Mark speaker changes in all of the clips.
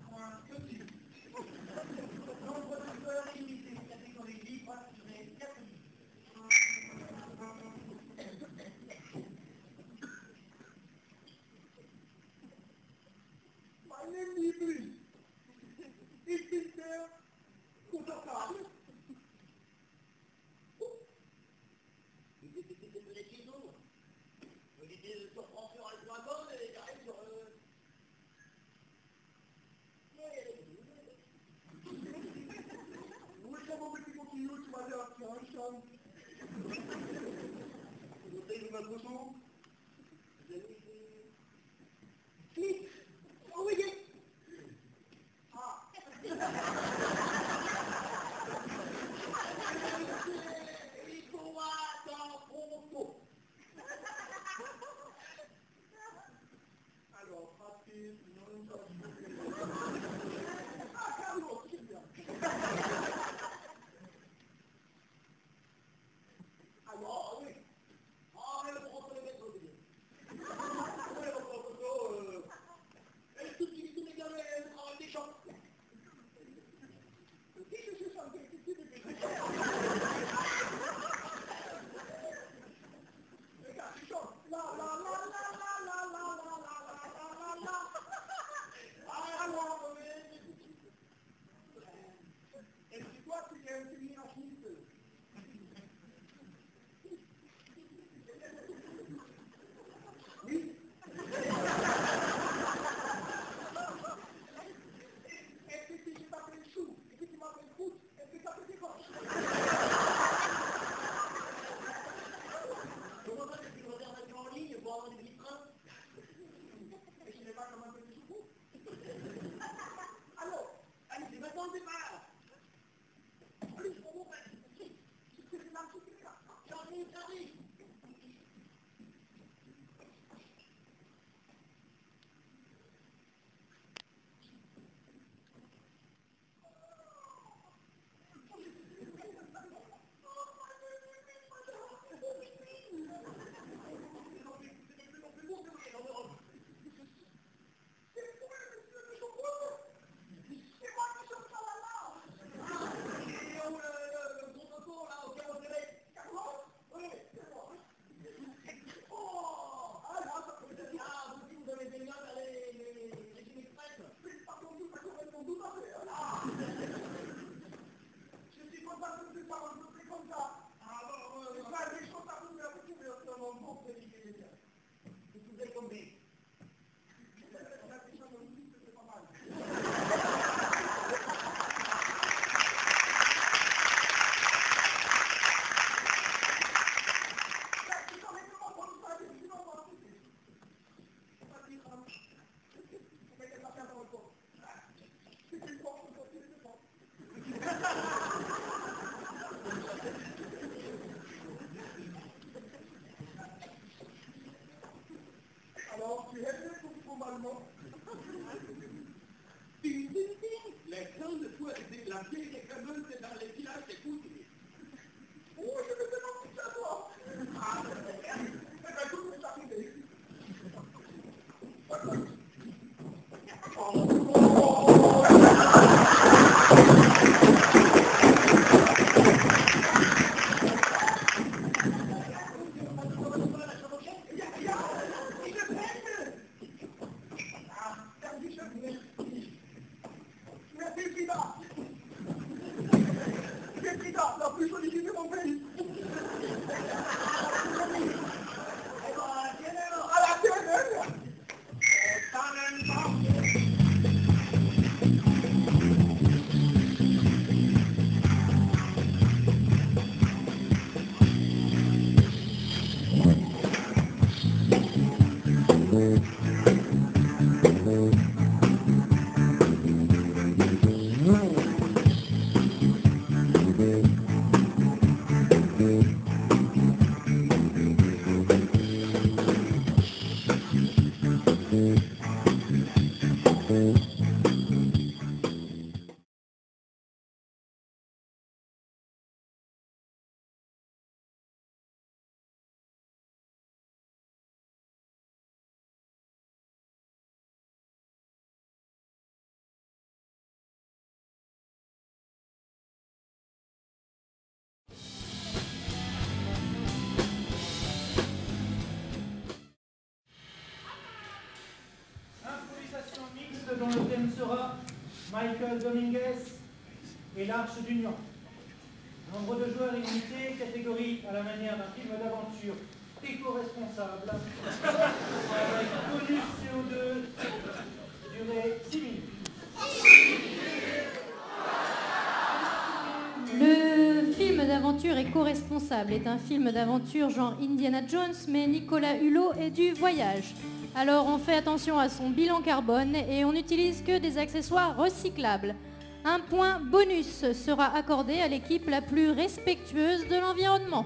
Speaker 1: point petit. Nombre d'auteurs limité, catégorie libre, tiré 4 livres.
Speaker 2: Meine Liebling, ich bin sehr confortable. Où est mon petit coquillou, tu m'as dit, tiens, Charles. Vous avez ma cochon? Clic, envoyez. Ah. Il faut attendre propos. Alors, rapide, non, ah, Carlos, c'est bien. Alors, oui. Ah, mais le propos de mettre au bien. Oui, le propos, est-ce que tu dis que les des gens? Qu'est-ce que c'est ça? Qu'est-ce que c'est? Regarde, tu chantes. La, la, la, la, la, la, la, la, la, la, la, la. Alors, est-ce que toi, tu es un féministe? Oui. Est-ce que si je t'appelle Chou, et que tu m'appelles Foot, est-ce que ça te dérange? Comment ça, c'est une réservation en ligne pour avoir des billets de train? Et je n'ai pas comment faire du chou. Alors, allez, c'est maintenant le départ. Allez, je comprends. C'est là, c'est là. J'arrive, j'arrive. Alors, tu es prêt pour allemand? Ding, ding, ding. Les grandes fois, la vieille éclameuse dans les villages écoutent. Oh, je vais te montrer ça, toi. Ah, c'est un coup de charité. La plus jolie ville de mon pays. À la tienne.
Speaker 3: sera Michael Dominguez et l'Arche d'Union. Nombre de joueurs illimité, catégorie à la manière d'un film d'aventure éco-responsable, avec bonus CO2, durée 6 minutes.
Speaker 4: Le film d'aventure éco-responsable est un film d'aventure genre Indiana Jones, mais Nicolas Hulot est du voyage. Alors on fait attention à son bilan carbone et on n'utilise que des accessoires recyclables. Un point bonus sera accordé à l'équipe la plus respectueuse de l'environnement.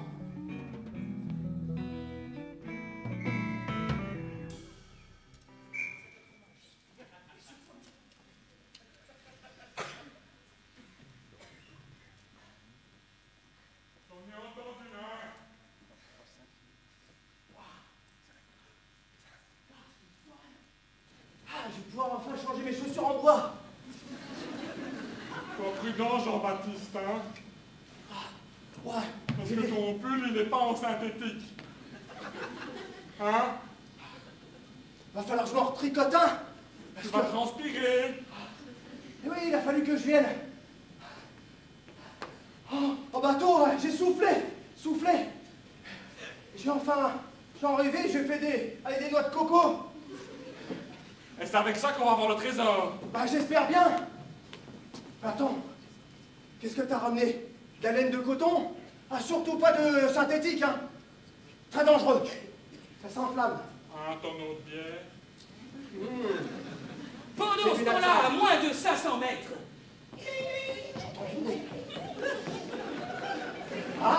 Speaker 1: Je vais pouvoir enfin changer mes chaussures en bois.
Speaker 2: Sois prudent, Jean-Baptiste, hein?
Speaker 1: Ouais.
Speaker 2: Parce que ton pull, il n'est pas en synthétique. Hein?
Speaker 1: Va falloir que je m'en retricote un.
Speaker 2: Tu vas transpirer.
Speaker 1: Et oui, il a fallu que je vienne. Oh, en bateau, ouais, j'ai soufflé. J'ai enfin rêvé, j'ai fait des noix de coco.
Speaker 2: Et c'est avec ça qu'on va avoir le trésor.
Speaker 1: Bah j'espère bien. Attends, qu'est-ce que t'as ramené? De la laine de coton? Ah, surtout pas de synthétique, hein. Très dangereux. Ça s'enflamme.
Speaker 2: Un tonneau de bière.
Speaker 5: Pendant ce temps-là, à moins de 500 mètres.
Speaker 1: J'entends du bruit. Ah!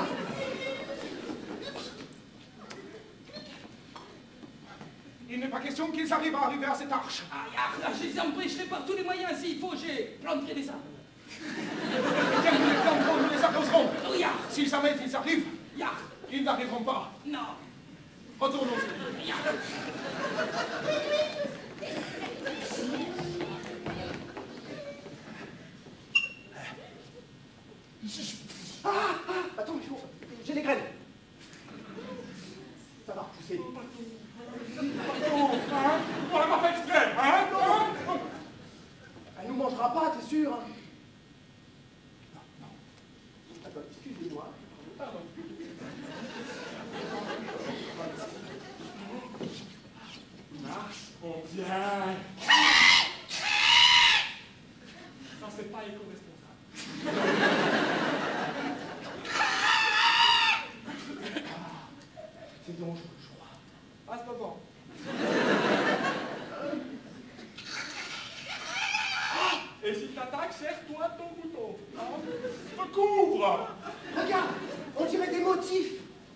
Speaker 6: Il n'est pas question qu'ils arrivent à arriver à cette arche.
Speaker 5: Ah, je les empêcherai par tous les moyens. S'il faut, j'ai planterai des arbres.
Speaker 6: Tiens, nous les planterons, nous les arroserons.
Speaker 5: Oh, ya.
Speaker 6: Si jamais ils arrivent,
Speaker 5: Ya.
Speaker 6: ils n'arriveront pas.
Speaker 5: Non.
Speaker 6: Retournons-y.
Speaker 5: Ya.
Speaker 1: Attends, j'ai les graines. Ça va repousser.
Speaker 2: Hein? On l'a pas fait exprès, hein?
Speaker 1: Elle nous mangera pas, t'es sûr? Hein? Non. Attends, excusez-moi. Pardon.
Speaker 2: Marche, on vient. Non, c'est pas éco-responsable.
Speaker 1: C'est dangereux, je crois.
Speaker 2: Ah, c'est pas bon. Et si t'attaques, serre-toi ton couteau. Hein? Te couvre.
Speaker 1: Regarde, on dirait des motifs.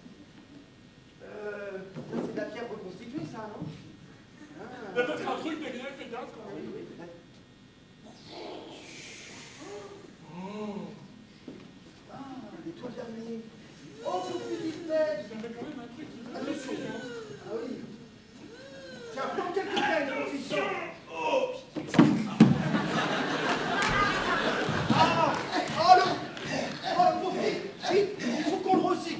Speaker 1: Ça, c'est de la pierre reconstituée, ça, non?
Speaker 2: Il y a peut-être un truc derrière, fais gaffe quand même.
Speaker 1: Oui, peut-être. Ah, des toiles d'araignée. Oh, ce petit flèche.
Speaker 2: Il y avait quand même un truc qui
Speaker 1: Attention. Ah oui. Tiens, prends quelques graines, mon fils. Oh. Ah, oh le pauvre, vite, il faut qu'on le recycle.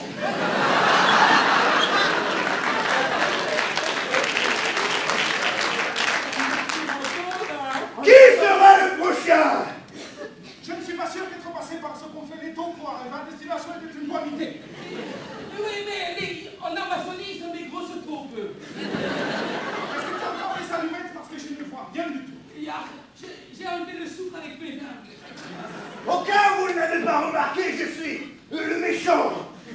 Speaker 6: Qui sera le prochain? Je ne suis pas sûr qu'être passé par ce qu'on fait les taux pour arriver à destination était une bonne idée.
Speaker 5: Oui, mais en Amazonie, ils ont des grosses troupes.
Speaker 6: Est-ce que tu as encore les allumettes parce que je ne vois rien du tout?
Speaker 5: Ya. J'ai enlevé le soufre avec mes mains.
Speaker 6: Au cas où vous ne l'avez pas remarqué, je suis le méchant.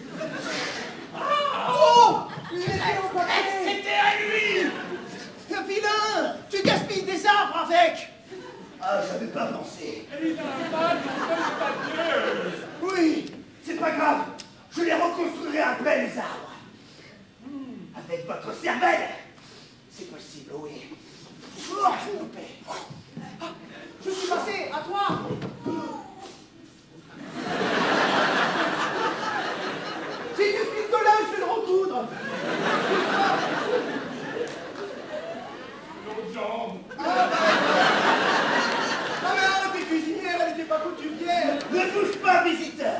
Speaker 1: Oh, il était empaqueté.
Speaker 6: C'était à lui.
Speaker 1: Vilain, tu gaspilles des arbres avec.
Speaker 6: Ah, j'avais pas pensé.
Speaker 2: Et il a un bal de papier.
Speaker 6: Oui, c'est pas grave. Je les reconstruirai après, les arbres. Avec votre cervelle. C'est possible, oui. Oh,
Speaker 1: Je suis passé, à toi. J'ai du fil de linge, je vais le recoudre.
Speaker 2: L'autre jambe.
Speaker 1: Ah mais non, t'es cuisinière, elle n'était pas coutumière.
Speaker 6: Ne touche pas, visiteur.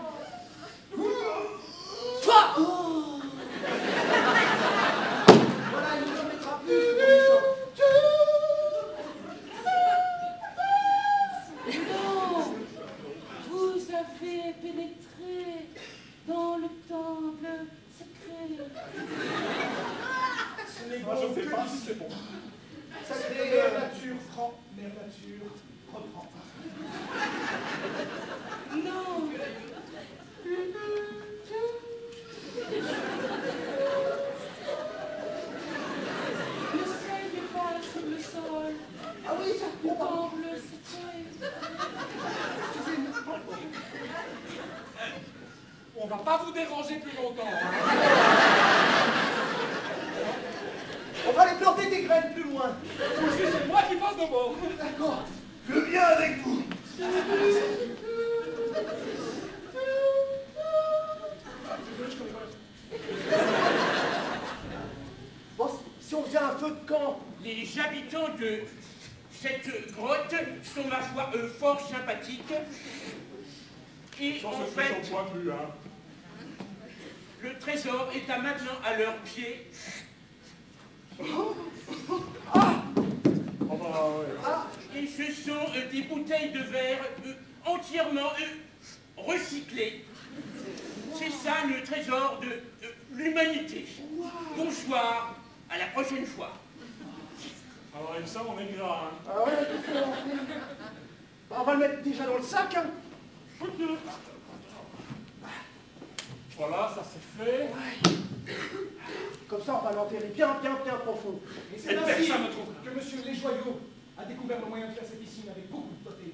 Speaker 1: Toi. Voilà, il nous en mettra plus.
Speaker 3: l'aventure reprend.
Speaker 5: Non. Le sel dépasse sur le sol.
Speaker 1: Ah oui, ça
Speaker 5: Le temple se tient.
Speaker 2: On va pas vous déranger plus longtemps. Hein.
Speaker 1: On va aller planter des graines plus loin.
Speaker 2: C'est moi qui passe devant.
Speaker 1: D'accord.
Speaker 6: Je viens avec vous.
Speaker 1: Bon, si on faisait un feu de camp.
Speaker 7: Les habitants de cette grotte sont, ma foi, fort sympathiques. Et
Speaker 2: Sans
Speaker 7: en
Speaker 2: se
Speaker 7: fait,
Speaker 2: faire point plus, hein.
Speaker 7: le trésor est à maintenant à leurs pieds.
Speaker 2: Oh bah, ouais.
Speaker 7: Et ce sont des bouteilles de verre entièrement recyclées. C'est ça le trésor de l'humanité. Bonsoir, à la prochaine fois.
Speaker 2: Alors avec ça, on est gras, hein.
Speaker 1: Ah ouais, on va le mettre déjà dans le sac, hein.
Speaker 2: Voilà, ça c'est fait.
Speaker 1: Comme ça, on va l'enterrer bien profond.
Speaker 3: Et c'est ainsi que monsieur Lesjoyaux a découvert le moyen de faire cette piscine avec beaucoup de protéines.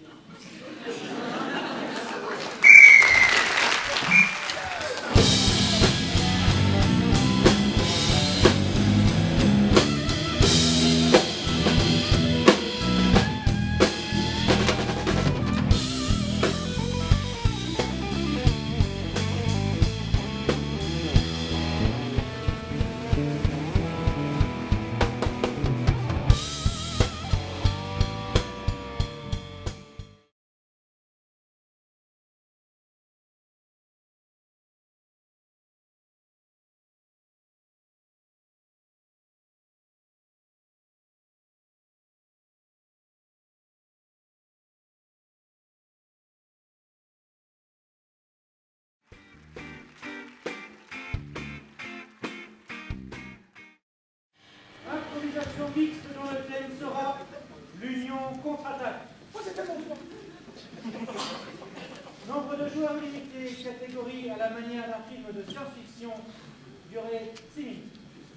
Speaker 3: Improvisation mixte dont le thème sera l'union contre-attaque.
Speaker 1: Oh, c'est tellement bien.
Speaker 3: Nombre de joueurs limité, catégorie à la manière d'un film de science-fiction, durée 6 minutes.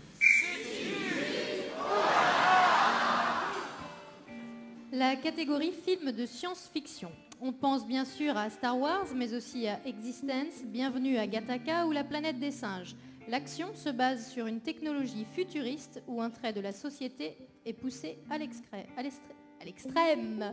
Speaker 4: La catégorie film de science-fiction. On pense bien sûr à Star Wars, mais aussi à Existence, Bienvenue à Gattaca ou La planète des singes. L'action se base sur une technologie futuriste où un trait de la société est poussé à l'extrême.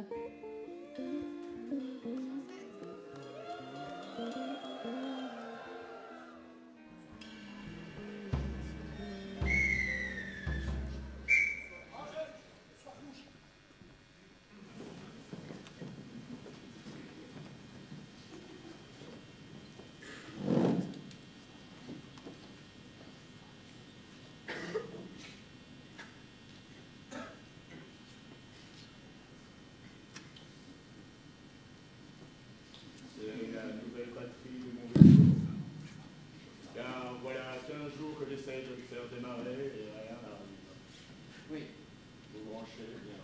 Speaker 8: C'est la nouvelle batterie de mon véhicule. Car voilà 15 jours que j'essaye de le faire démarrer et rien n'arrive. Oui, vous branchez bien.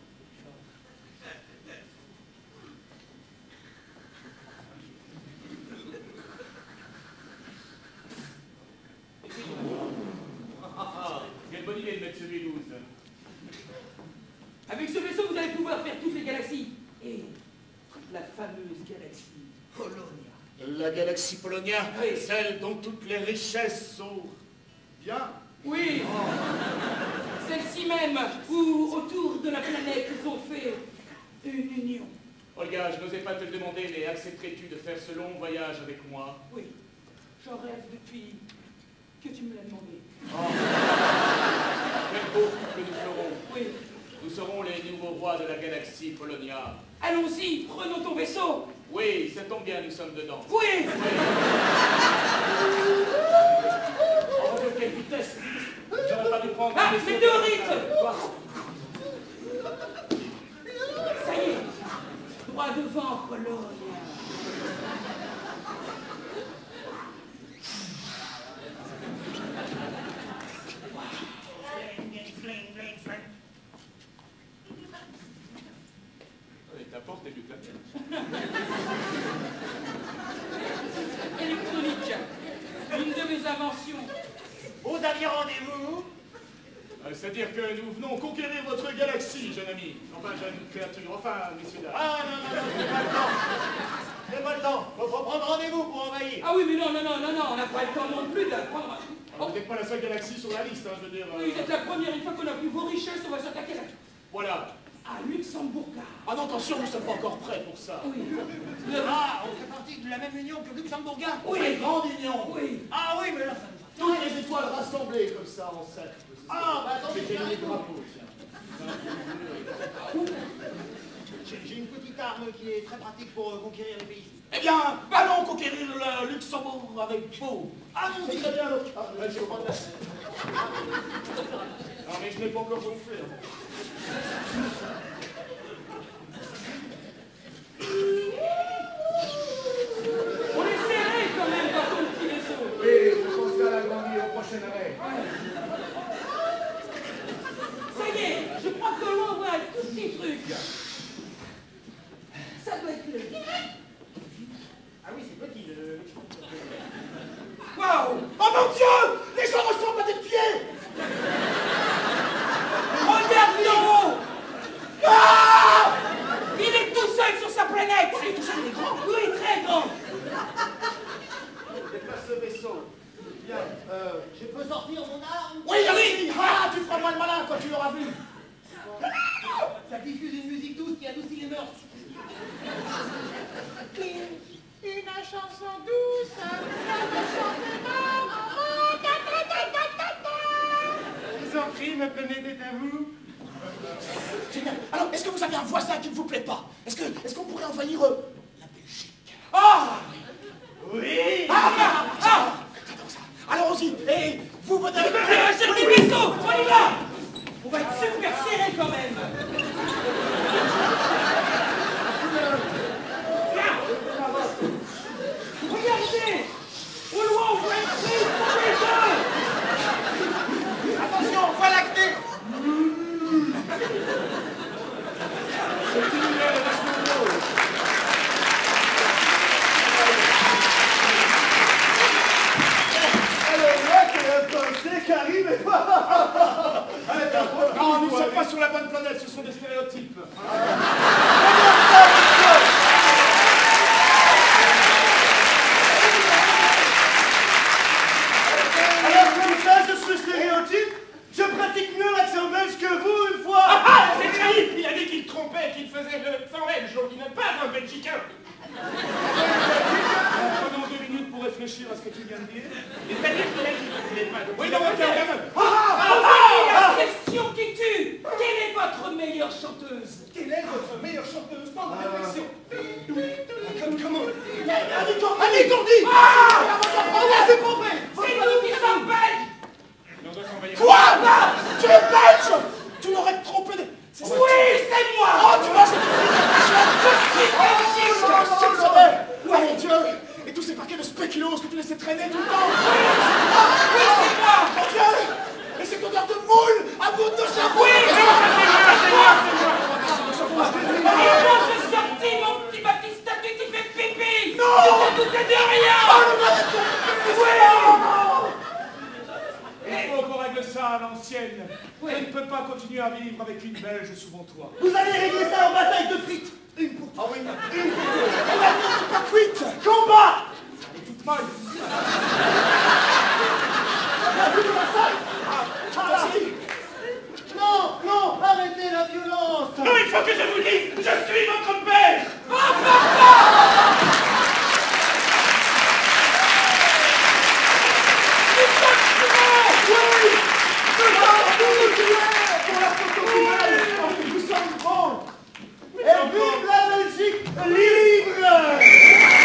Speaker 7: Quelle bonne idée de mettre ce V12.
Speaker 5: Avec ce vaisseau, vous allez pouvoir faire toutes les galaxies. Et la fameuse galaxie Polonia.
Speaker 8: La galaxie Polonia,
Speaker 5: Oui.
Speaker 8: celle dont toutes les richesses sont bien.
Speaker 5: Oui, celle-ci même, où autour de la planète, ils ont fait une union.
Speaker 7: Olga, je n'osais pas te le demander, mais accepterais-tu de faire ce long voyage avec moi?
Speaker 5: Oui, j'en rêve depuis que tu me l'as demandé.
Speaker 7: Quel beau couple nous ferons.
Speaker 5: Oui,
Speaker 7: Nous serons les nouveaux rois de la galaxie Polonia.
Speaker 5: allons-y, prenons ton vaisseau.
Speaker 7: Oui, ça tombe bien, nous sommes dedans.
Speaker 5: Oui,
Speaker 7: Oh, de quelle vitesse! J'aurais pas dû prendre
Speaker 5: ah,
Speaker 7: un vaisseau
Speaker 5: météorite.
Speaker 7: Quoi?
Speaker 5: Ça y est, droit devant, Polonia.
Speaker 8: ta porte est mieux que la mienne.
Speaker 5: Électronique, une de mes inventions.
Speaker 6: Vous aviez rendez-vous?
Speaker 8: C'est-à-dire que nous venons conquérir votre galaxie, jeune ami. Enfin, jeune créature. Enfin, messieurs dames.
Speaker 6: Ah non, j'ai pas le temps. J'ai pas le temps. Faut prendre rendez-vous pour envahir.
Speaker 5: Ah oui, mais non, on n'a pas le temps non plus d'apprendre.
Speaker 8: Vous n'êtes pas la seule galaxie sur la liste, hein, je veux dire.
Speaker 5: Oui, vous êtes la première, une fois qu'on a pris vos richesses, on va s'attaquer
Speaker 8: Voilà.
Speaker 5: à Luxembourg.
Speaker 8: Ah non, attention, nous ne sommes pas encore prêts pour ça.
Speaker 5: Oui.
Speaker 6: Ah, on fait partie de la même union que Luxembourgien.
Speaker 5: Oui.
Speaker 8: Une grande union.
Speaker 5: Oui.
Speaker 6: Ah oui, mais là, ça nous a...
Speaker 8: Toutes les étoiles rassemblées comme ça en cercle.
Speaker 6: Ah, bah attendez,
Speaker 8: J'ai les drapeaux, tiens.
Speaker 6: j'ai une petite arme qui est très pratique pour conquérir les pays.
Speaker 8: Eh bien, allons conquérir le Luxembourg avec vous. Ah non, c'est très bien. Ah, là, je vais prendre la scène. Non, mais je n'ai pas encore gonflé.
Speaker 5: On est serré quand même par ton petit vaisseau.
Speaker 8: Oui, je pense qu'à la grandir au prochain arrêt.
Speaker 5: Ça y est, je crois que l'on voit un tout petit truc. Ça doit être le...
Speaker 6: Ah oui, c'est petit, le...
Speaker 5: Waouh!
Speaker 8: Oh mon Dieu! Les gens ressemblent à des pieds!
Speaker 5: Regarde Noro! Ah! Il est tout seul sur sa planète! Il est tout seul, il est grand! Oui, très grand!
Speaker 6: Déplace le vaisseau. Bien, je peux sortir mon arme?
Speaker 8: Oui, allez! Ah, tu feras moins le malin quand tu l'auras vu!
Speaker 6: Ça diffuse une musique douce qui adoucit les mœurs.
Speaker 9: Une chanson douce, une chanson Je vous en prie, me planète à vous.
Speaker 8: Génial. Alors, est-ce que vous avez un voisin qui ne vous plaît pas? Est-ce qu'on pourrait envahir la Belgique?
Speaker 5: Ah!
Speaker 6: Oui!
Speaker 8: J'adore ça. Allons-y. Et vous, madame...
Speaker 5: C'est le petit vaisseau! On y va! On va être super serré quand même! Regardez! Au loin, on voit un truc!
Speaker 6: Attention, voilà que t'es...
Speaker 8: C'est une nouvelle
Speaker 1: Alors là, c'est un pensée qui arrive et pas...
Speaker 8: Non, nous ne sommes pas sur la bonne planète, ce sont des stéréotypes.
Speaker 1: Alors comme ça, je suis stéréotype, je pratique mieux l'accent belge que vous une fois.
Speaker 7: C'est trahi! Il a dit qu'il trompait, qu'il faisait le sang belge, donc il n'est pas un Belgicain.
Speaker 8: Prenons 2 minutes pour réfléchir à ce que tu viens de dire.
Speaker 7: C'est-à-dire qu'il a dit qu'il n'est pas de...
Speaker 8: Oui, non, ok, quand même.
Speaker 5: La question qui tue! Quelle est votre meilleure chanteuse?
Speaker 8: Quelle est votre meilleure chanteuse? Pas de réflexion.
Speaker 1: Comment Allez, Gourdi
Speaker 5: Ah!
Speaker 1: c'est pas vrai.
Speaker 5: C'est nous qui sommes belges!
Speaker 7: On doit s'envahir.
Speaker 8: Quoi? Tu es belge? Tu l'aurais trompé de...
Speaker 5: Oui, c'est moi!
Speaker 8: Oh, tu m'as...
Speaker 5: Oui,
Speaker 8: Oh mon Dieu! Et tous ces paquets de spéculoos que tu laissais traîner tout le temps!
Speaker 5: c'est moi!
Speaker 8: Mon Dieu! Et cette odeur de moule à bout de chapeau!
Speaker 5: Oui, et quand je sortis mon petit Baptiste statut qui fait pipi!
Speaker 8: Non!
Speaker 5: Je ne doutais de rien!
Speaker 8: Il faut qu'on règle ça à l'ancienne. Je ne peux pas continuer à vivre avec une Belge sous mon toit.
Speaker 1: Vous allez régler ça en bataille de frites. Une pour...
Speaker 8: Ah oui, une n'est pas cuite!
Speaker 1: Combat.
Speaker 8: Elle est toute molle!
Speaker 1: La vue de la salle.
Speaker 8: Vas-y!
Speaker 1: Non, non, arrêtez la violence.
Speaker 7: Non, il faut que je vous dise, je suis votre père!
Speaker 1: Pour la photo finale, nous sommes bons. Et vive la Belgique libre.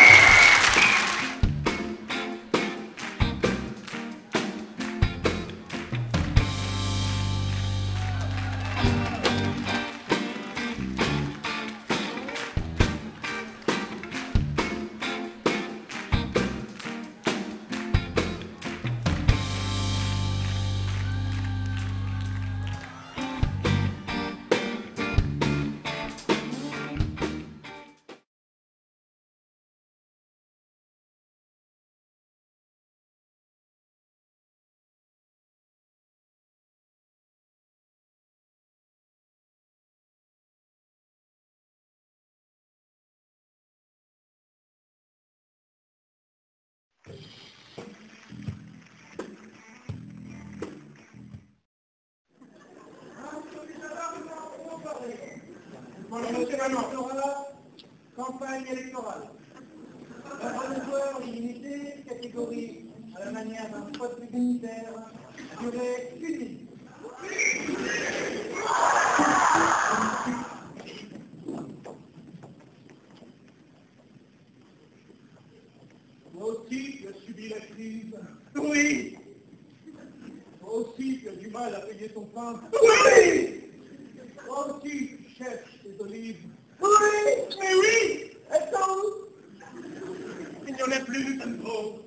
Speaker 2: Campagne électorale. Un de joueurs illimité, catégorie à la manière d'un spot publicitaire, durée 1 minute. Moi aussi, tu as subi la crise. Oui. Toi aussi, tu as du mal à payer ton pain. Oui. Toi aussi, tu cherches tes olives. Oui. Mais oui. Elles sont où? Il n'y en a plus, ça me faut.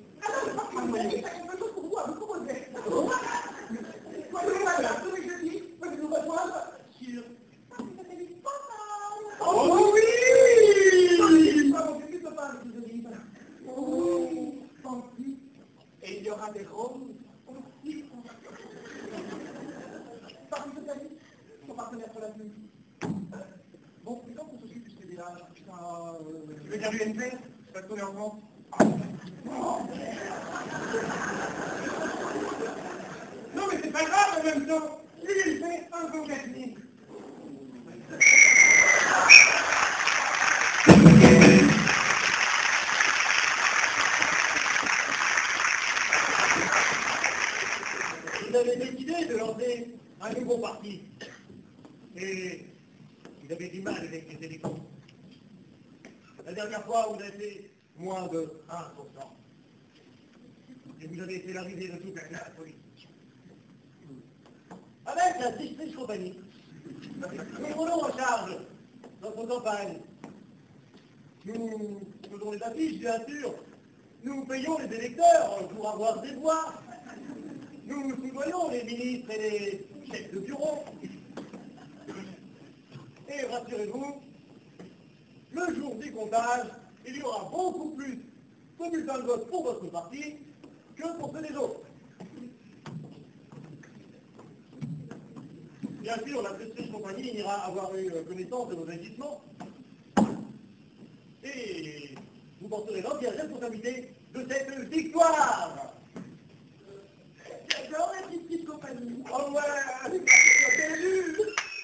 Speaker 2: Oh oui! Et il y aura des roses aussi. Son partenaire pour la nuit. Bon, c'est quand qu'on s'occupe de ces villages? Tu veux dire l'UNP? Je vais te donner en compte. Non mais c'est pas grave en même temps. L'UNP, un jour gagné. Vous avez décidé de lancer un nouveau parti. Et vous avez du mal avec les élections. La dernière fois, vous avez fait moins de 1%. Et vous avez fait l'arrivée de toute la classe politique. Avec la District Company, nous prenons en charge notre campagne. Nous faisons les affiches, bien sûr. Nous payons les électeurs pour avoir des voix. Nous soutenons les ministres et les chefs de bureau. Et rassurez-vous, le jour du comptage, il y aura beaucoup plus de bulletins de vote pour votre parti que pour ceux des autres. Bien sûr, la District Company ira avoir eu connaissance de vos agissements. Et vous porterez l'entière responsabilité de cette victoire. J'adore la District Company. Oh ouais, c'est élu.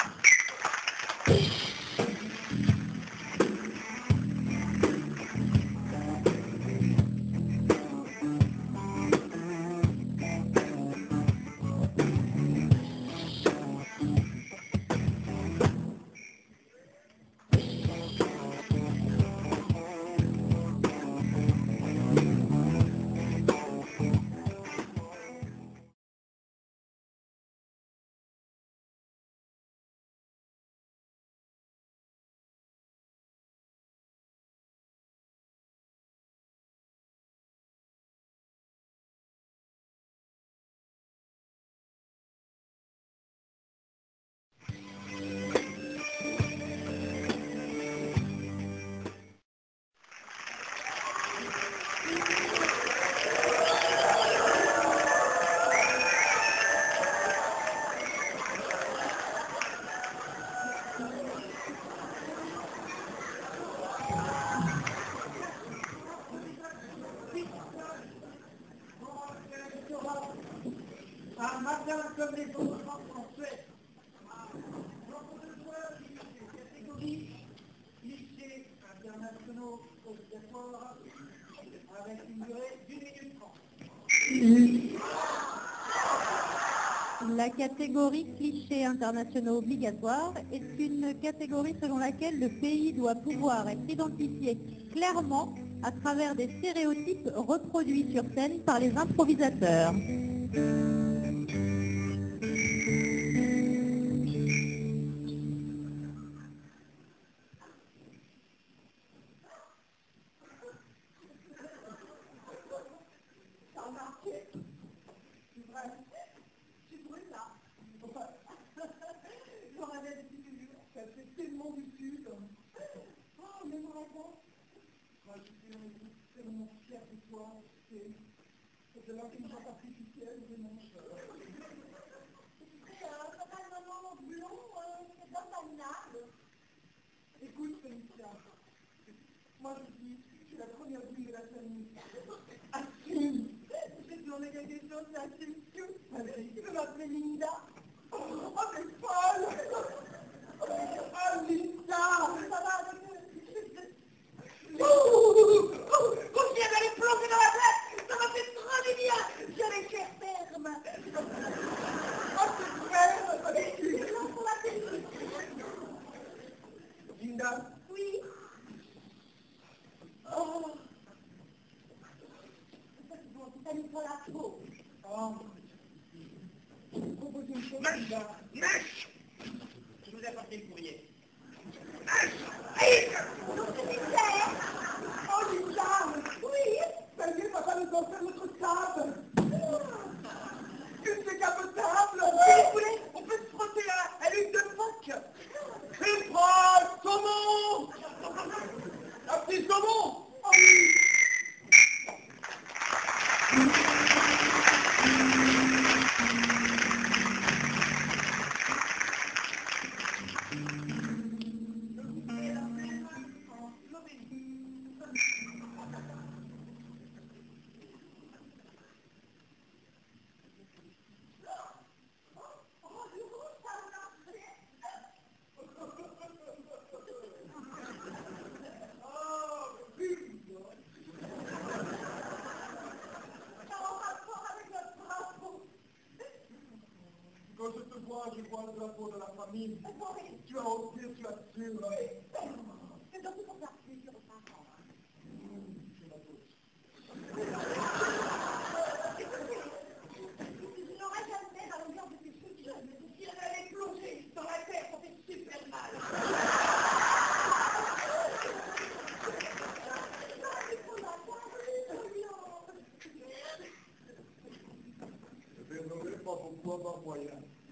Speaker 2: Un matin comme les autres en Suède. Nombre de joueurs des catégories, clichés internationaux obligatoires, avec une durée d'1 minute 30.
Speaker 4: La catégorie clichés internationaux obligatoires est une catégorie selon laquelle le pays doit pouvoir être identifié clairement à travers des stéréotypes reproduits sur scène par les improvisateurs.
Speaker 2: C'est de l'intelligence artificielle, de mon cher. C'est un moment blond, c'est dans ta nappe. Écoute, Félicia, moi je dis, je suis la première ville de la famille. Assume. J'ai tourné quelque chose, c'est assume tout. Tu peux m'appeler Linda. Oh, t'es folle. Ah, Linda. ça? Ça va avec vous qui avez les plongées dans la tête, ça m'a fait trop du bien. J'ai les chairs fermes. Oh, c'est vrai, non, pour la télé. Linda? Oui. Oh. Ça nous prend la peau. Oh. Je vous propose une chose, Linda. Mèche! Je vous ai apporté le courrier. Oh, Linda! Oui! Ça y est, papa nous offre notre table! Une sécable table! Si vous voulez, on peut se frotter à l'huile de phoque! Une phrase! Saumon! Un petit saumon! Oh oui! Quand je te vois, je vois le drapeau de la famille. Tu vas offrir, tu assures. Oui. C'est donc pour faire plaisir aux parents. C'est ma douce. Je n'aurais jamais à longueur de tes cheveux, mais si elle allait plonger dans la terre, ça fait super mal. Je ne verrai pas pourquoi avoir moyen.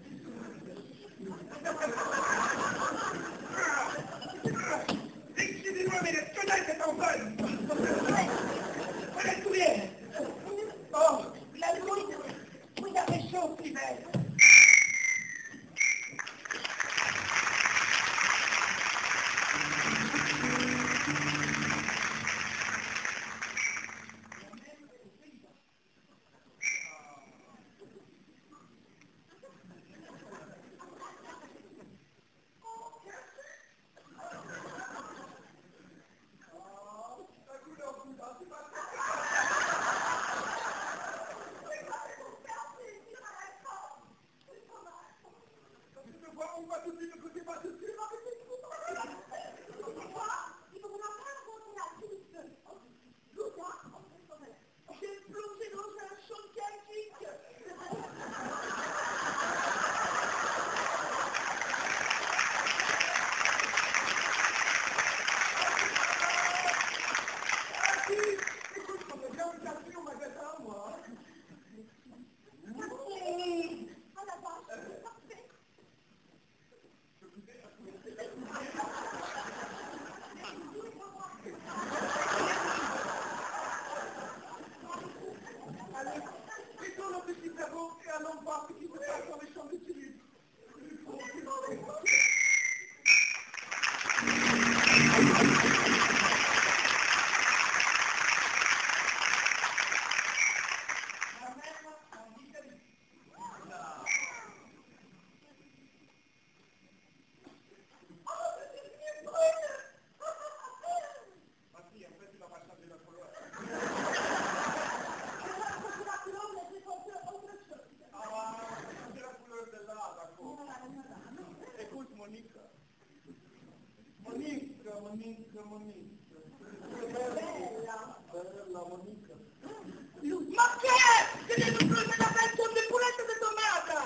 Speaker 2: Excusez-moi, mais le tonnerre est en vol. Voilà le courrier. Oh, la nuit, vous avez chaud, si belle. Ma che è? Che devo prendere la pensione di puletta di tomata!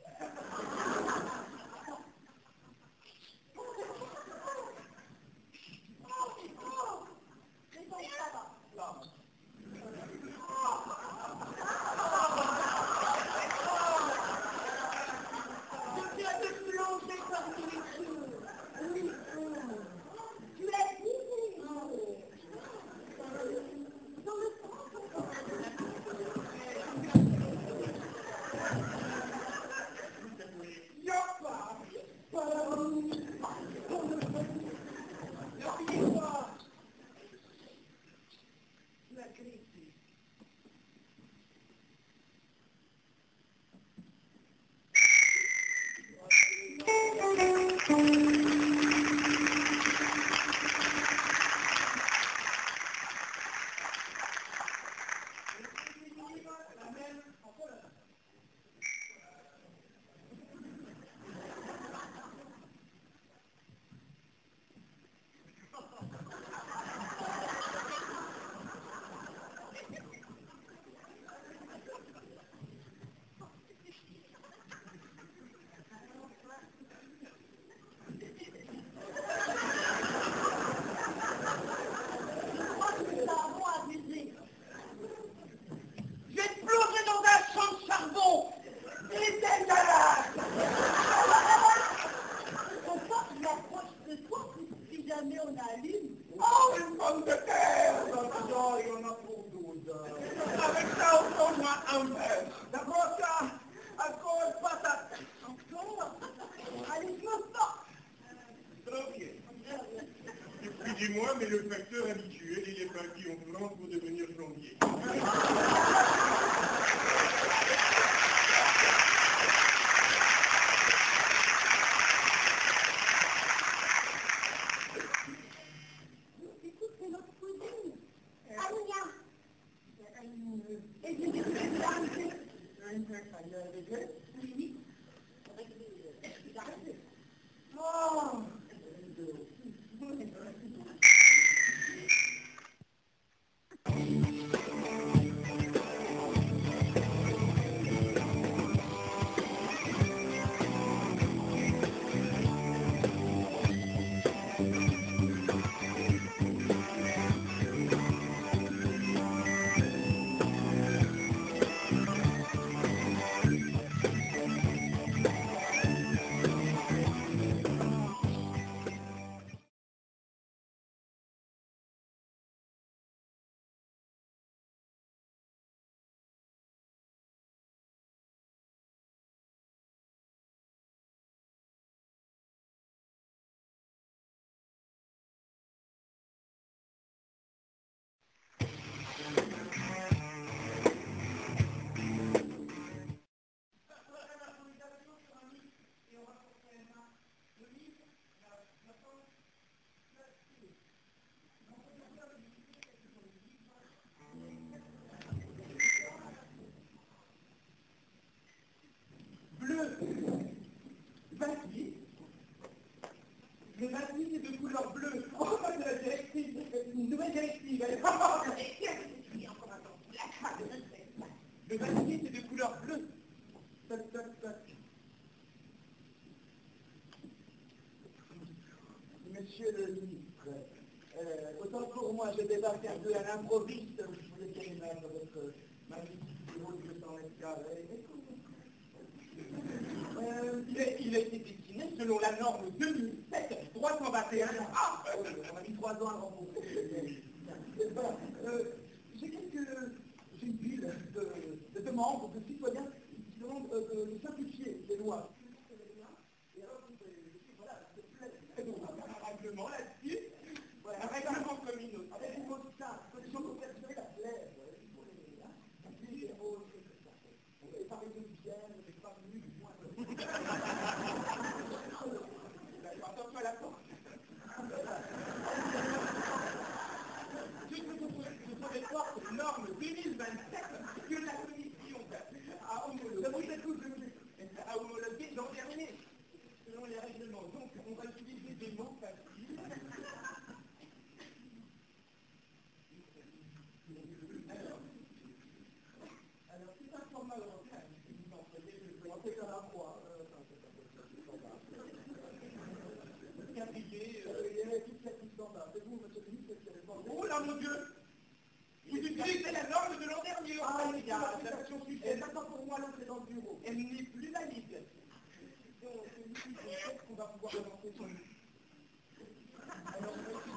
Speaker 2: Dis-moi, mais le facteur habituel, il est parti en France pour devenir plombier.
Speaker 10: Écoute, c'est notre cousine. Anya. Et je vais te l'arrêter. Oui. Oh.
Speaker 2: Le papier, c'est de couleur bleue. Oh, pas de la directive. Une nouvelle directive. Le papier, c'est de couleur bleue. Toc, toc, toc. Monsieur le ministre, autant pour moi, je vais pas faire de à l'improviste. Je voulais bien mettre votre magnifique bureau de 200 mètres carrés. Il a été destiné selon la norme 2007 321. Ah, on a mis 3 ans à rembourser. J'ai une pile de membres, de citoyens qui demandent de simplifier les lois. Et alors, voilà, un règlement là-dessus, un règlement communautaire. Avec une mot ça, condition pour faire la plaie. Et par les Vienne, j'ai pas venu du moins de... Attention à la porte. Ce sont des portes normes 2027 que la commission a homologué l'an dernier, selon les règlements. Donc, on va utiliser des mots faciles. Alors, c'est un format européen. Vous employez, je vais lancer comme un roi. fatigué. Il y avait toute l'assistante là. C'est vous, monsieur le ministre, qui avez pas... Oh là, mon Dieu! Vous utilisez la norme de l'an dernier. Ah, les gars, l'application suffisante. Maintenant pour moi, l'autre est dans le bureau. Elle n'est plus valide. Donc, c'est qu'on va pouvoir avancer sur lui. Alors,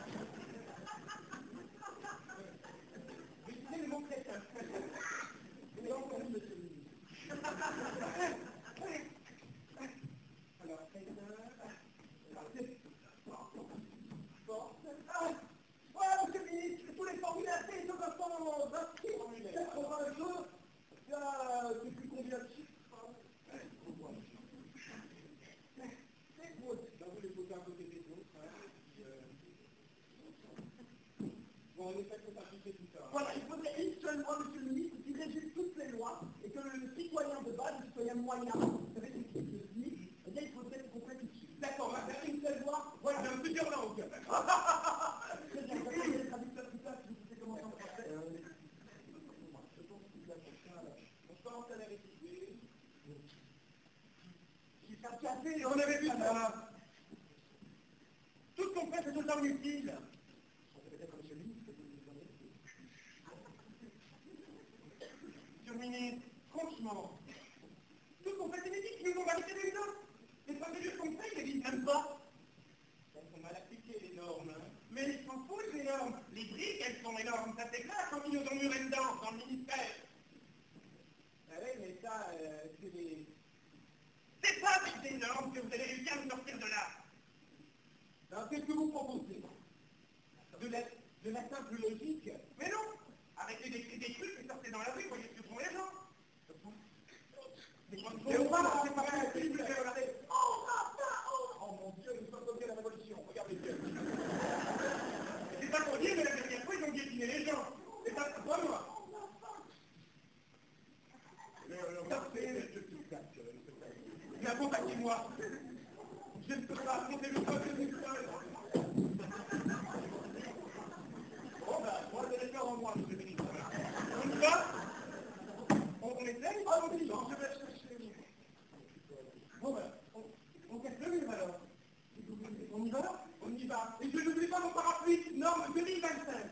Speaker 2: c'est le mot chrétien. Et encore une, monsieur le ministre. Alors, ouais, monsieur le ministre, tous les formulaires, c'est sauf un forme d'inscrire. 82, il y a, je sais plus combien de chiffres. C'est moi aussi, j'en voulais poser un côté des autres. Bon, on essaie de simplifier tout ça. Voilà, il faudrait une seule loi, monsieur le ministre, qui régule toutes les lois, et que le citoyen de base, le citoyen moyen, vous savez, c'est ce qui est dit, eh bien, il faudrait qu'on complète tout de suite. D'accord, on va faire une seule loi, voilà, dans plusieurs langues. Très bien, vous avez les traducteurs tout ça, si vous savez comment ça se fait. Je pense qu'il y a quelqu'un là. On commence à la réciter. J'ai fait un café, on avait vu ça. Tout ce qu'on fait, c'est tout le temps inutile. Peut-être monsieur le ministre, monsieur le ministre, franchement, tout ce qu'on fait, c'est inutile, nous on va arrêter les autres. Les procédures qu'on fait, ils ne lisent même pas. Elles sont mal appliquées, les normes. Mais ils s'en foutent, les normes. Les briques, elles sont énormes. Ça c'est clair quand ils nous ont muré dedans, dans le ministère. Ah oui, mais ça, c'est des... C'est pas avec des normes que vous allez réussir à nous sortir de là. Alors, qu'est-ce que vous proposez? De la simple logique? Mais non! Arrêtez d'écrire des trucs et sortez dans la rue, voyez ce que font les gens. Mais on va préparer la Bible, regardez. Oh mon Dieu, nous sommes à la révolution, regardez bien. C'est pas pour dire, mais la dernière fois, ils ont guillotiné les gens. C'est pas moi. Mais accompagnez-moi. Je ne peux pas affronter le peuple du sol. Bon ben, moi je vais les faire en moi, monsieur le ministre. On y va? On essaye? Ah oui, je vais chercher. Bon ben, on casse le mur alors. On y va? On y va. Et je n'oublie pas mon parapluie, norme 2025.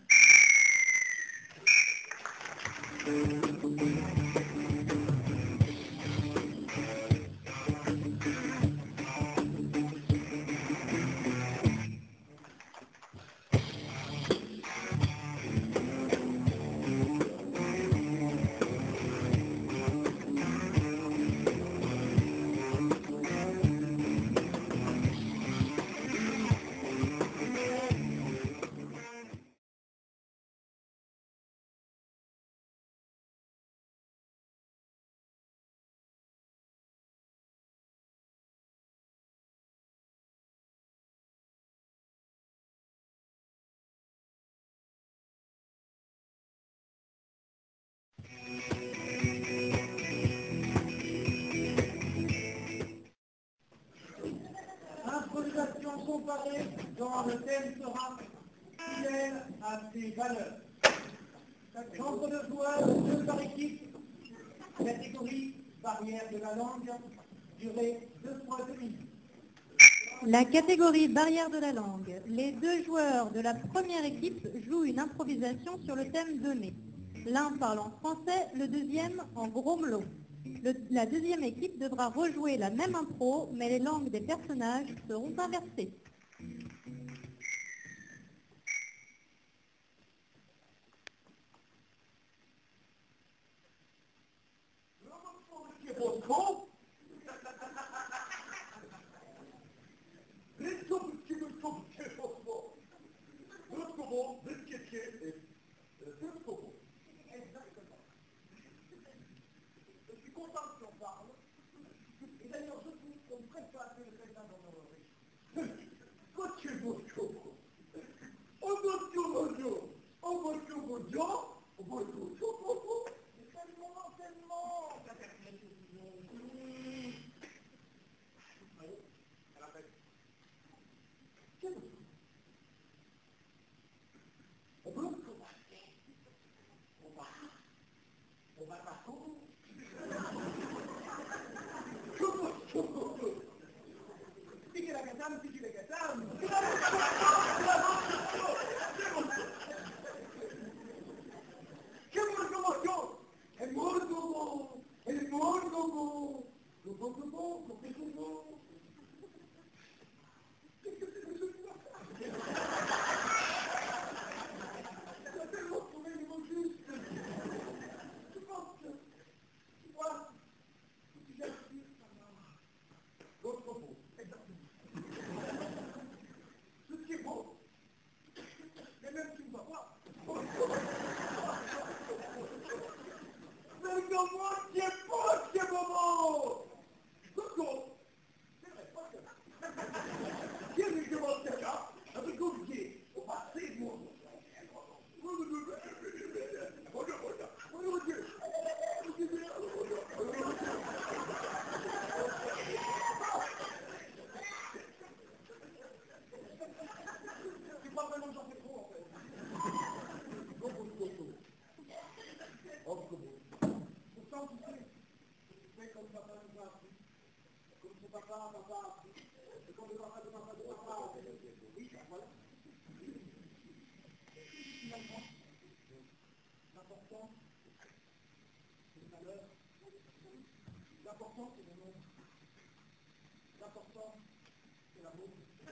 Speaker 2: Improvisation comparée, dont le thème sera fidèle à ses valeurs. Nombre de joueurs, 2 par équipe, catégorie barrière de la langue, durée 2 fois 2 minutes.
Speaker 4: La catégorie barrière de la langue. Les 2 joueurs de la première équipe jouent une improvisation sur le thème donné. L'un parle en français, le deuxième en gromelot. La deuxième équipe devra rejouer la même impro, mais les langues des personnages seront inversées.
Speaker 2: Coco. Coco, Coco, Coco, Coco. Tu as tellement trouvé les mots justes. Je pense que, tu vois, tu as su, l'autre propos, exactement. Ce qui est beau, mais même tu ne vois pas. Mais comment tu es beau, tu es beau. Coco, c'est vrai, pas que. Qui est-ce que vous êtes là? Avec Gauthier, au passé, moi. C'est pas vraiment j'en fais trop, en fait. Non, pour le Coco. Oh, Coco. Pourtant, tu sais comme papa nous a appris. Comme son papa a appris. Et comme le papa de papa a appris. Oui, ben voilà. Finalement, l'important, c'est le malheur. L'important, c'est le nom. L'important, c'est l'amour.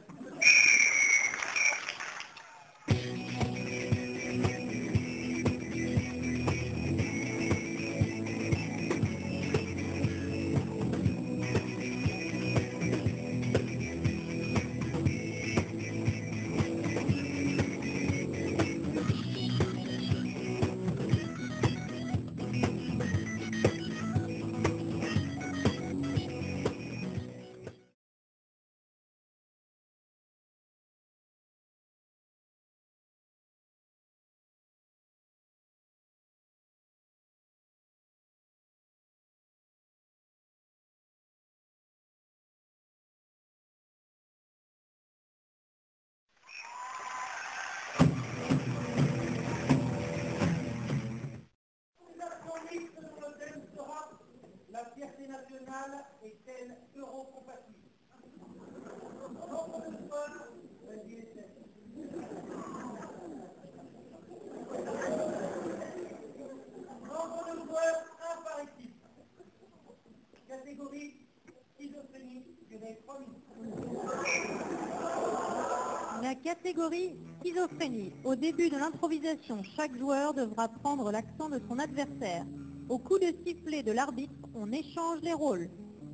Speaker 2: La chronique sur le thème sera la fierté nationale est-elle euro-compatible? Nombre de fois, vas-y, essaie. Nombre de joueurs, un par équipe. Catégorie schizophrénie, je vais 3 minutes.
Speaker 4: La catégorie schizophrénie. Au début de l'improvisation, chaque joueur devra prendre l'accent de son adversaire. Au coup de sifflet de l'arbitre, on échange les rôles.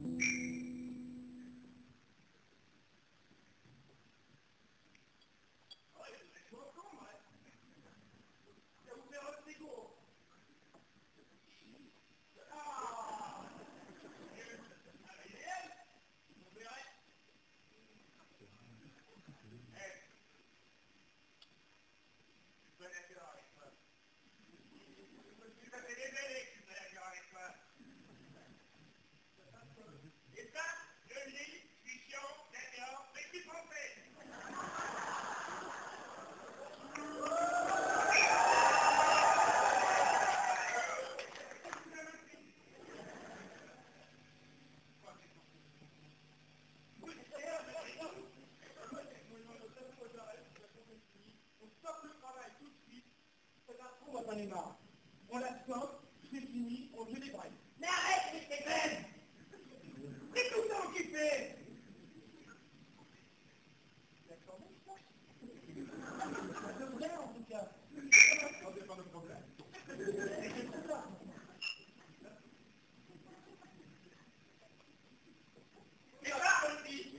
Speaker 2: On la stoppe, c'est fini, on joue des brailles.
Speaker 6: Mais arrête, mais c'est belle.
Speaker 2: C'est tout ça qui fait. D'accord, ça devrait en tout cas. Non, c'est pas de problème. C'est tout ça. Et là aussi.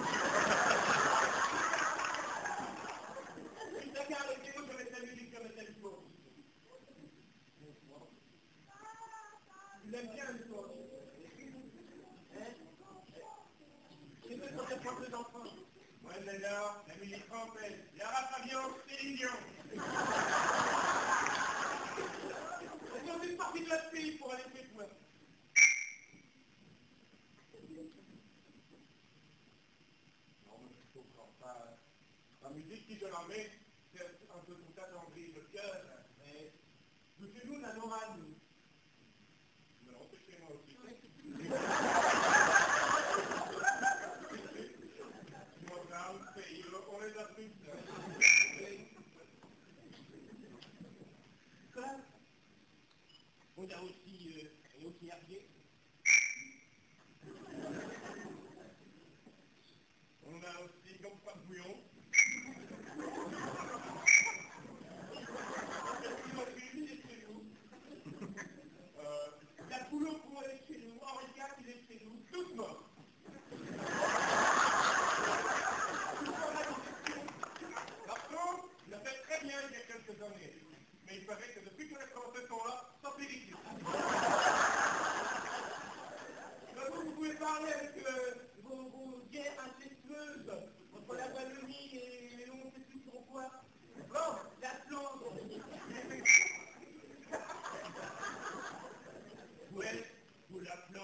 Speaker 2: Chacun avec ses mots, je vais s'amuser comme un tel mot. Il aime bien l'histoire. C'est deux pour quatre les enfants. Ouais, mais là, la musique française. Lara Fabian, Céline Dion. Elles sont une partie de la pays pour aller plus loin. Non, mais je comprends pas. La musique qui je la mets, c'est un peu pour t'attendrir le cœur, mais chez nous, la normale, nous. Non, c'est chez moi aussi. On les a tous. On a aussi Herbier.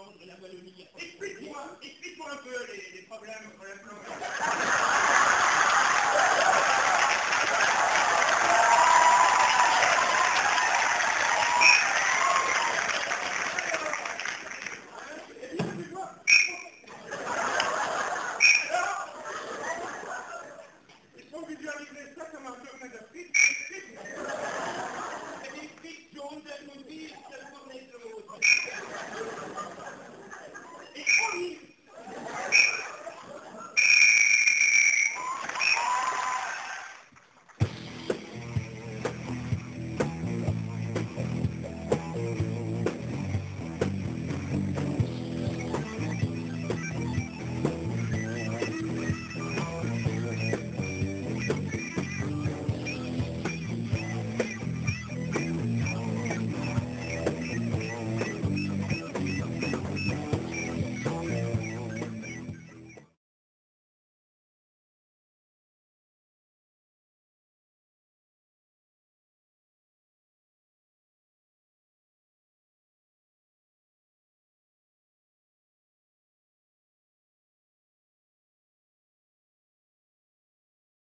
Speaker 2: Flandre et la Wallonie. Explique-moi un peu les problèmes entre la Flandre.